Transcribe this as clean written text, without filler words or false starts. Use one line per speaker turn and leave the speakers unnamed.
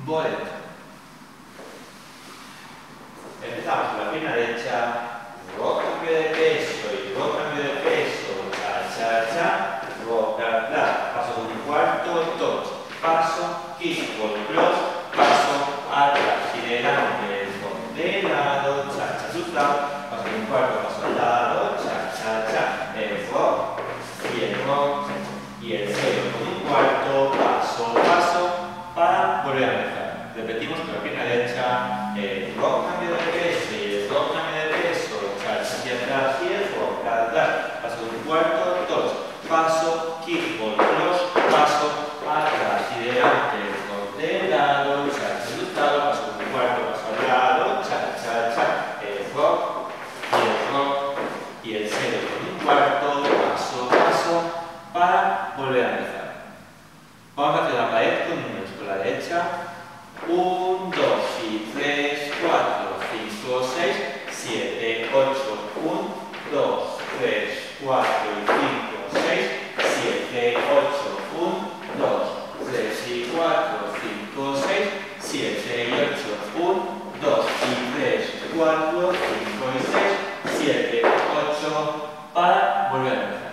Boleto. Empezamos con la pierna derecha, luego cambio de peso y luego cambio de peso, cha, luego paso de un cuarto, touch, paso, kick, ball cross, paso, atrás y delante, de lado, cha, asustado, paso de un cuarto, paso al lado, cha, el rock y el cero con un cuarto, paso, para volver a empezar. Repetimos con la pierna derecha, el rock cambio de peso y el rock cambio de peso, cha hacia atrás y el rock atrás, paso de un cuarto, touch, paso, kick, ball cross, paso, atrás y delante, rock de lado, cha, asustado, paso de un cuarto, paso al lado, cha, el rock y el cero con un cuarto, paso, para volver a empezar. Vamos a hacer la pared con números con la derecha. 1, 2 y 3, 4, 5, 6, 7, 8, 1, 2, 3, 4 y 5, 6, 7, 8, 1, 2, 3 y 4, 5, 6, 7 y 8, 1, 2 y 3, 4, 5 y 6, 7, 8, para volver a empezar.